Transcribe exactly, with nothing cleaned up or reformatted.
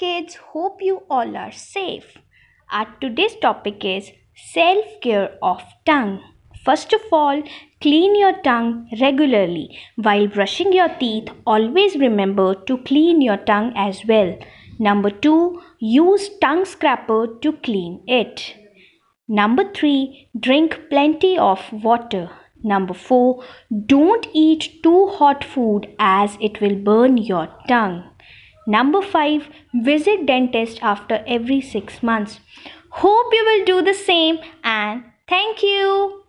kids, hope you all are safe. Our today's topic is self-care of tongue. First of all, clean your tongue regularly. While brushing your teeth, always remember to clean your tongue as well. Number two, use tongue scraper to clean it. Number three, drink plenty of water. Number four, don't eat too hot food as it will burn your tongue. Number five, visit dentist after every six months. Hope you will do the same and thank you.